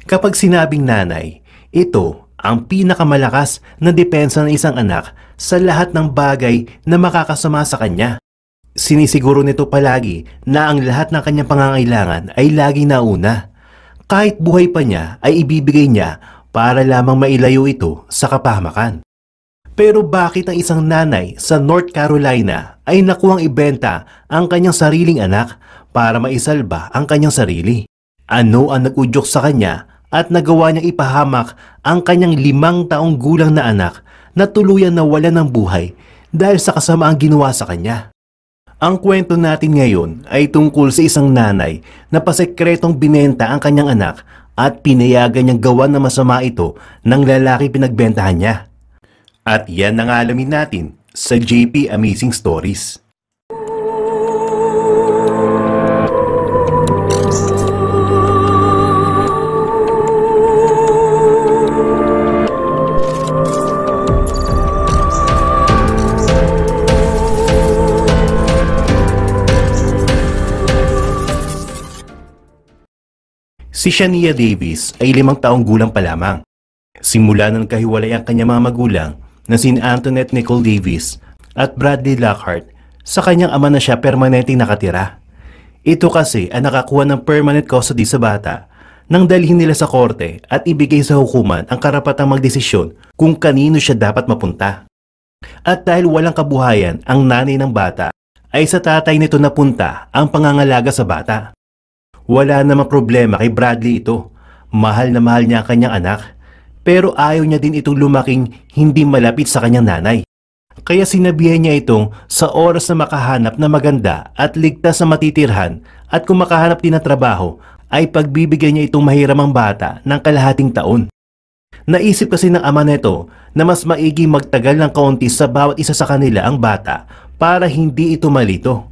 Kapag sinabing nanay, ito ang pinakamalakas na depensa ng isang anak sa lahat ng bagay na makakasama sa kanya. Sinisiguro nito palagi na ang lahat ng kanyang pangangailangan ay laging nauna. Kahit buhay pa niya ay ibibigay niya para lamang mailayo ito sa kapahamakan. Pero bakit ang isang nanay sa North Carolina ay nakuhang ibenta ang kanyang sariling anak para maisalba ang kanyang sarili? Ano ang nag-udyok sa kanya at nagawa niyang ipahamak ang kanyang 5 taong gulang na anak na tuluyang nawalan ng buhay dahil sa kasamaang ginawa sa kanya? Ang kwento natin ngayon ay tungkol sa isang nanay na pasekretong binenta ang kanyang anak at pinayagan niyang gawan na masama ito ng lalaki pinagbentahan niya. At yan ang alamin natin sa JP Amazing Stories. Si Shania Davis ay 5 taong gulang pa lamang. Simula nang kahiwalay ang kanyang mga magulang na si Antoinette Nicole Davis at Bradley Lockhart, sa kanyang ama na siya permanenteng nakatira. Ito kasi ang nakakuha ng permanent custody sa bata nang dalhin nila sa korte at ibigay sa hukuman ang karapatang magdesisyon kung kanino siya dapat mapunta. At dahil walang kabuhayan ang nanay ng bata, ay sa tatay nito napunta ang pangangalaga sa bata. Wala namang problema kay Bradley ito. Mahal na mahal niya ang kanyang anak. Pero ayaw niya din itong lumaking hindi malapit sa kanyang nanay. Kaya sinabihan niya itong sa oras na makahanap na maganda at ligtas na matitirhan at kung makahanap din ng trabaho ay pagbibigyan niya itong mahiramang bata ng kalahating taon. Naisip kasi ng ama nito na mas maigi magtagal ng kaunti sa bawat isa sa kanila ang bata para hindi ito malito.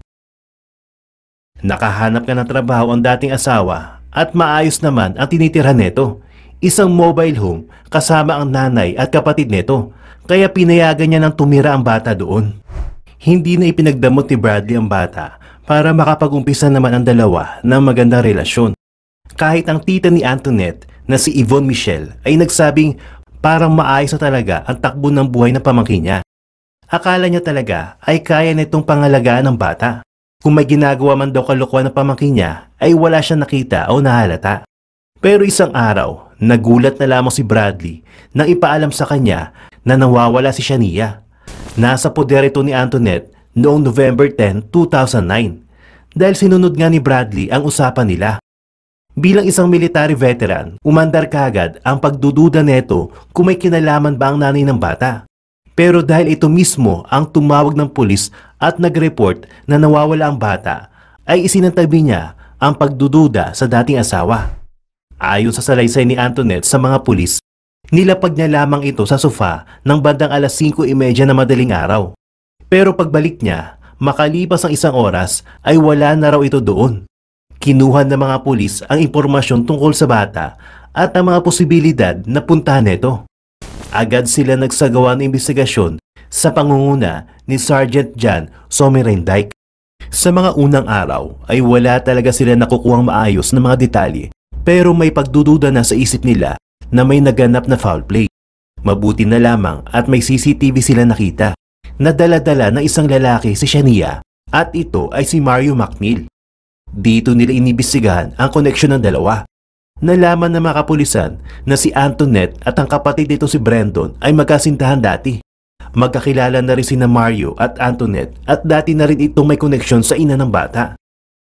Nakahanap ka ng trabaho ang dating asawa at maayos naman ang tinitirhan nito. Isang mobile home kasama ang nanay at kapatid nito, kaya pinayagan niya ng tumira ang bata doon. Hindi na ipinagdamot ni Bradley ang bata para makapag-umpisa naman ang dalawa ng magandang relasyon. Kahit ang tita ni Antoinette na si Yvonne Michelle ay nagsabing parang maayos na talaga ang takbo ng buhay ng pamangkin niya. Akala niya talaga ay kaya nitong pangalagaan ng bata. Kung may ginagawa man daw kalokohan ng pamangkin niya, ay wala siyang nakita o nahalata. Pero isang araw, nagulat na lamang si Bradley nang ipaalam sa kanya na nawawala si Shania. Nasa poder ito ni Antoinette noong November 10, 2009 dahil sinunod nga ni Bradley ang usapan nila. Bilang isang military veteran, umandar kaagad ang pagdududa neto kung may kinalaman ba ang nanay ng bata. Pero dahil ito mismo ang tumawag ng pulis at nag-report na nawawala ang bata, ay isinantabi niya ang pagdududa sa dating asawa. Ayon sa salaysay ni Antoinette sa mga pulis, nilapag niya lamang ito sa sofa ng bandang alas 5:30 na madaling araw. Pero pagbalik niya, makalipas ang 1 oras ay wala na raw ito doon. Kinuha ng mga pulis ang impormasyon tungkol sa bata at ang mga posibilidad na puntahan nito. Agad sila nagsagawa ng investigasyon sa pangunguna ni Sergeant John Somerendike. Sa mga unang araw ay wala talaga sila nakukuhang maayos na mga detalye, pero may pagdududa na sa isip nila na may naganap na foul play. Mabuti na lamang at may CCTV sila nakita na dala-dala ng isang lalaki si Shania at ito ay si Mario McNeil. Dito nila inibisigahan ang koneksyon ng dalawa. Nalaman ng mga kapulisan na si Antoinette at ang kapatid nito si Brandon ay magkasintahan dati. Magkakilala na rin sina Mario at Antoinette at dati na rin itong may koneksyon sa ina ng bata.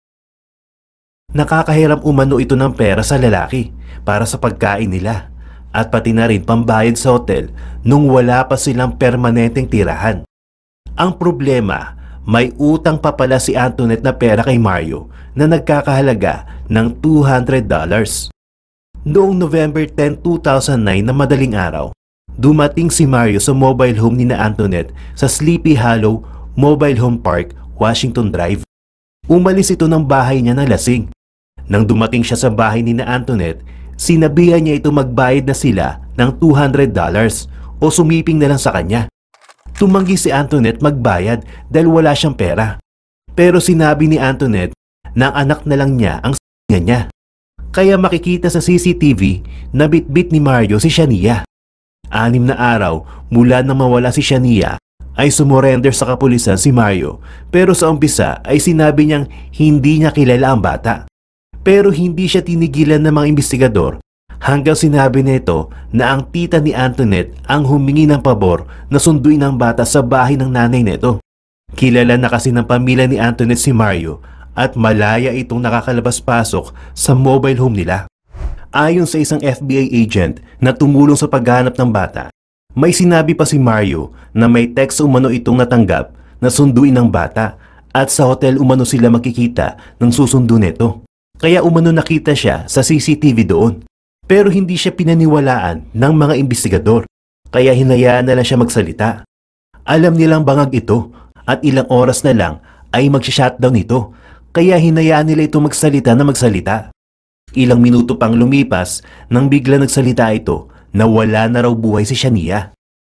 Nakakahiram umano ito ng pera sa lalaki para sa pagkain nila at pati na rin pambayad sa hotel nung wala pa silang permanenteng tirahan. Ang problema, may utang pa pala si Antoinette na pera kay Mario na nagkakahalaga ng $200. Noong November 10, 2009 na madaling araw, dumating si Mario sa mobile home ni na Antoinette sa Sleepy Hollow Mobile Home Park, Washington Drive. Umalis ito ng bahay niya na lasing. Nang dumating siya sa bahay ni na Antoinette, sinabihan niya ito magbayad na sila ng $200 o sumiping na lang sa kanya. Tumanggi si Antoinette magbayad dahil wala siyang pera. Pero sinabi ni Antoinette na ang anak na lang niya ang niya. Kaya makikita sa CCTV na bitbit ni Mario si Shania. 6 na araw mula nang mawala si Shania ay sumurrender sa kapulisan si Mario, pero sa umpisa ay sinabi niyang hindi niya kilala ang bata. Pero hindi siya tinigilan ng mga investigador hanggang sinabi nito na ang tita ni Antoinette ang humingi ng pabor na sunduin ang bata sa bahay ng nanay nito. Kilala na kasi ng pamilya ni Antoinette si Mario at malaya itong nakakalabas-pasok sa mobile home nila. Ayon sa isang FBI agent na tumulong sa paghahanap ng bata, may sinabi pa si Mario na may text umano itong natanggap na sunduin ng bata at sa hotel umano sila makikita ng susundo nito. Kaya umano nakita siya sa CCTV doon. Pero hindi siya pinaniwalaan ng mga investigador, kaya hinayaan na lang siya magsalita. Alam nilang bangag ito at ilang oras na lang ay mag-shutdown ito, kaya hinayaan nila ito magsalita na magsalita. Ilang minuto pang lumipas nang bigla nagsalita ito na wala na raw buhay si Shania.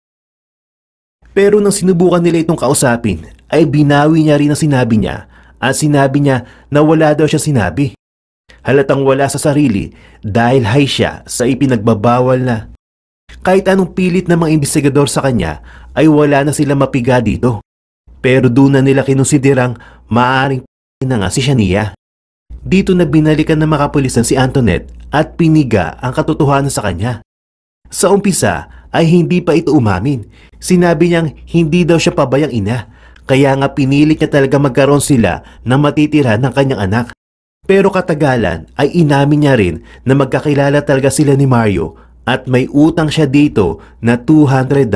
Pero nang sinubukan nila itong kausapin, ay binawi niya rin ang sinabi niya at sinabi niya na wala daw siya sinabi. Halatang wala sa sarili dahil high siya sa ipinagbabawal na. Kahit anong pilit ng mga investigador sa kanya ay wala na sila mapiga dito. Pero doon na nila kinusiderang maaring na nga si Shania. Dito na binalikan ng mga kapulisan si Antoinette at piniga ang katotohanan sa kanya. Sa umpisa ay hindi pa ito umamin. Sinabi niyang hindi daw siya pabayang ina, kaya nga pinilit niya talaga magkaroon sila ng matitira ng kanyang anak. Pero katagalan ay inamin niya rin na magkakilala talaga sila ni Mario at may utang siya dito na $200.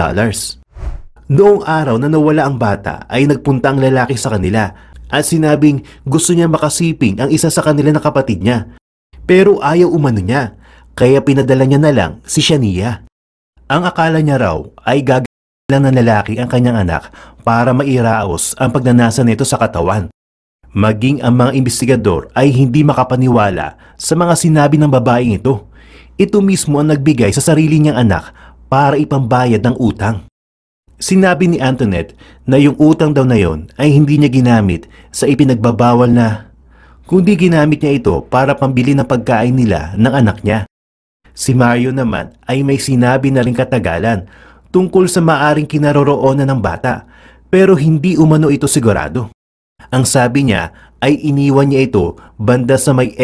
Noong araw na nawala ang bata ay nagpunta ang lalaki sa kanila at sinabing gusto niya makasiping ang isa sa kanila na kapatid niya. Pero ayaw umano niya, kaya pinadala niya na lang si Shania. Ang akala niya raw ay gagalang ng lalaki ang kanyang anak para mairaos ang pagnanasa nito sa katawan. Maging ang mga investigador ay hindi makapaniwala sa mga sinabi ng babaeng ito. Ito mismo ang nagbigay sa sarili niyang anak para ipambayad ng utang. Sinabi ni Antoinette na yung utang daw na yon ay hindi niya ginamit sa ipinagbabawal na, kundi ginamit niya ito para pambili ng pagkain nila ng anak niya. Si Mario naman ay may sinabi na rin katagalan tungkol sa maaring kinaroroonan ng bata, pero hindi umano ito sigurado. Ang sabi niya ay iniwan niya ito banda sa may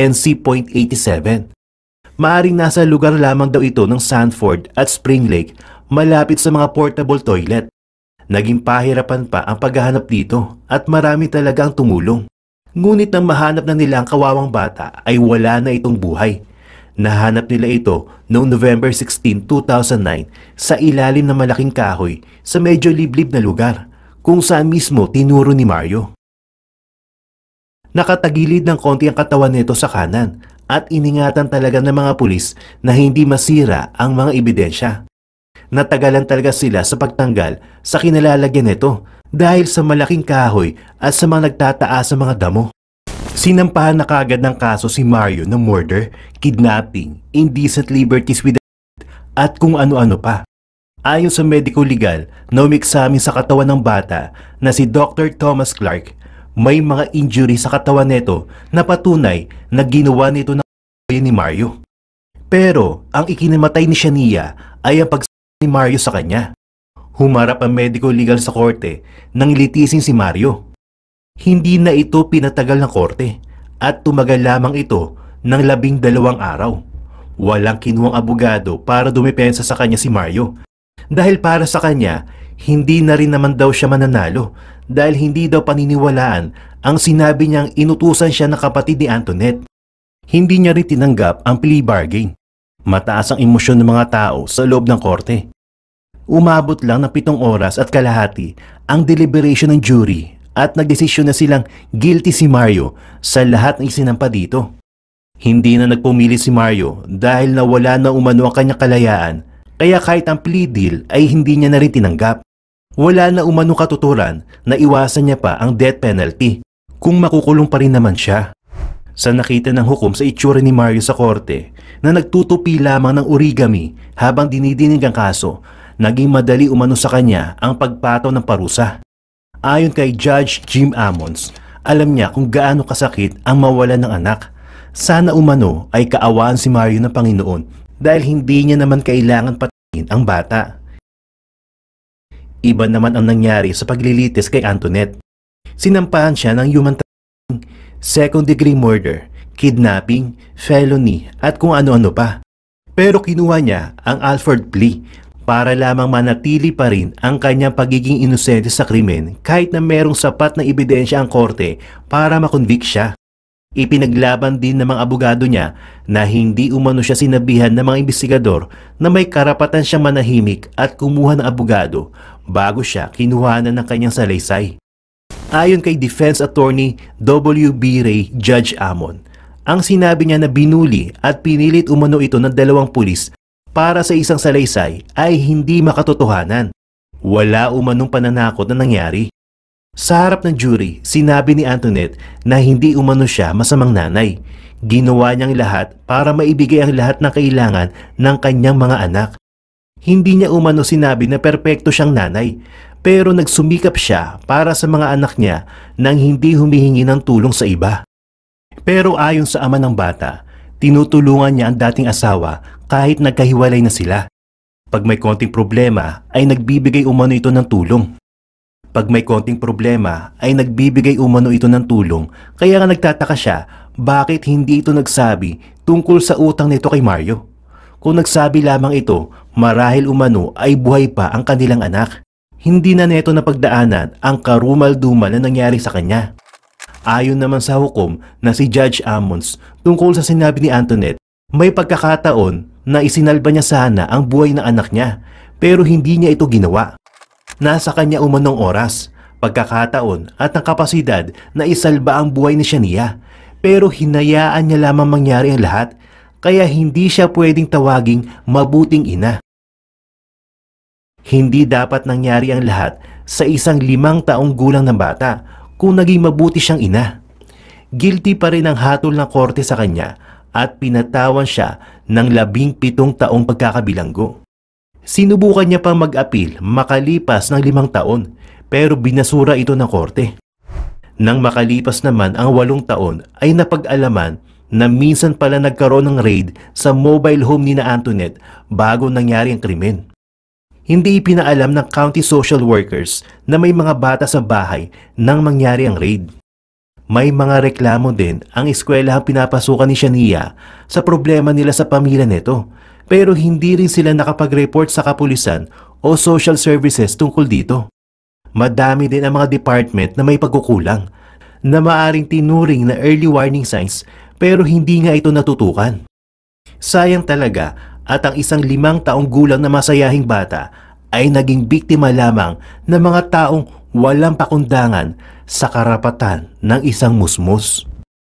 NC.87. Maaring nasa lugar lamang daw ito ng Sanford at Spring Lake malapit sa mga portable toilet. Naging pahirapan pa ang paghahanap dito at marami talagang tumulong. Ngunit nang mahanap na nila ang kawawang bata ay wala na itong buhay. Nahanap nila ito noong November 16, 2009 sa ilalim ng malaking kahoy sa medyo liblib na lugar kung saan mismo tinuro ni Mario. Nakatagilid ng konti ang katawan nito sa kanan at iningatan talaga ng mga pulis na hindi masira ang mga ebidensya. Natagalan talaga sila sa pagtanggal sa kinalalagyan nito dahil sa malaking kahoy at sa mga nagtataas sa mga damo. Sinampahan na kaagad ng kaso si Mario ng murder, kidnapping, indecent liberties with at kung ano-ano pa. Ayon sa medical legal na umeksamin sa katawan ng bata na si Dr. Thomas Clark, may mga injury sa katawan nito na patunay na ginawa nito ng ni Mario. Pero ang ikinamatay ni Shania ay ang pagsabi ni Mario sa kanya. Humarap ang medical legal sa korte nang litisin si Mario. Hindi na ito pinatagal ng korte at tumagal lamang ito ng 12 araw. Walang kinuwang abogado para dumepensa sa kanya si Mario. Dahil para sa kanya, hindi na rin naman daw siya mananalo dahil hindi daw paniniwalaan ang sinabi niyang inutusan siya ng kapatid ni Antoinette. Hindi niya rin tinanggap ang plea bargain. Mataas ang emosyon ng mga tao sa loob ng korte. Umabot lang ng 7 oras at kalahati ang deliberation ng jury at nagdesisyon na silang guilty si Mario sa lahat ng isinampa dito. Hindi na nagpumili si Mario dahil nawala na umano ang kanyang kalayaan, kaya kahit ang plea deal ay hindi niya na rin tinanggap. Wala na umano katuturan na iwasan niya pa ang death penalty kung makukulong pa rin naman siya. Sa nakita ng hukom sa itsura ni Mario sa korte na nagtutupi lamang ng origami habang dinidinig ang kaso, naging madali umano sa kanya ang pagpataw ng parusa. Ayon kay Judge Jim Ammons, alam niya kung gaano kasakit ang mawalan ng anak. Sana umano ay kaawaan si Mario ng Panginoon dahil hindi niya naman kailangan patayin ang bata. Iba naman ang nangyari sa paglilitis kay Antoinette. Sinampahan siya ng human trafficking, second-degree murder, kidnapping, felony at kung ano-ano pa. Pero kinuha niya ang Alford plea para lamang manatili pa rin ang kanyang pagiging inosente sa krimen kahit na merong sapat na ebidensya ang korte para makonvict siya. Ipinaglaban din ng mga abogado niya na hindi umano siya sinabihan ng mga investigador na may karapatan siyang manahimik at kumuha ng abogado bago siya kinuhanan ng kanyang salaysay. Ayon kay Defense Attorney W.B. Ray Judge Amon, ang sinabi niya na binuli at pinilit umano ito ng 2 pulis para sa isang salaysay ay hindi makatotohanan. Wala umanong pananakot na nangyari. Sa harap ng jury, sinabi ni Antoinette na hindi umano siya masamang nanay. Ginawa niyang lahat para maibigay ang lahat ng kailangan ng kanyang mga anak. Hindi niya umano sinabi na perpekto siyang nanay, pero nagsumikap siya para sa mga anak niya nang hindi humihingi ng tulong sa iba. Pero ayon sa ama ng bata, tinutulungan niya ang dating asawa kahit nagkahiwalay na sila. Pag may konting problema ay nagbibigay umano ito ng tulong. Kaya nga nagtataka siya bakit hindi ito nagsabi tungkol sa utang nito kay Mario. Kung nagsabi lamang ito, marahil umano ay buhay pa ang kanilang anak. Hindi na neto na pagdaanan ang karumal-dumal na nangyari sa kanya. Ayon naman sa hukom na si Judge Amons tungkol sa sinabi ni Antoinette, may pagkakataon na isinalba niya sana ang buhay ng anak niya pero hindi niya ito ginawa. Nasa kanya umanong oras, pagkakataon at ang kapasidad na isalba ang buhay ni Shania pero hinayaan niya lamang mangyari ang lahat kaya hindi siya pwedeng tawaging mabuting ina. Hindi dapat nangyari ang lahat sa isang 5 taong gulang na bata kung naging mabuti siyang ina. Guilty pa rin ang hatol ng korte sa kanya at pinatawan siya ng 17 taong pagkakabilanggo. Sinubukan niya pang mag-apil makalipas ng 5 taon pero binasura ito ng korte. Nang makalipas naman ang 8 taon ay napag-alaman na minsan pala nagkaroon ng raid sa mobile home ni na Antoinette bago nangyari ang krimen. Hindi ipinaalam ng county social workers na may mga bata sa bahay nang mangyari ang raid. May mga reklamo din ang eskwelahang pinapasukan ni Shania sa problema nila sa pamilya nito pero hindi rin sila nakapag-report sa kapulisan o social services tungkol dito. Madami din ang mga department na may pagkukulang na maaring tinuring na early warning signs pero hindi nga ito natutukan. Sayang talaga at ang isang 5 taong gulang na masayahing bata ay naging biktima lamang ng mga taong walang pakundangan sa karapatan ng isang musmos.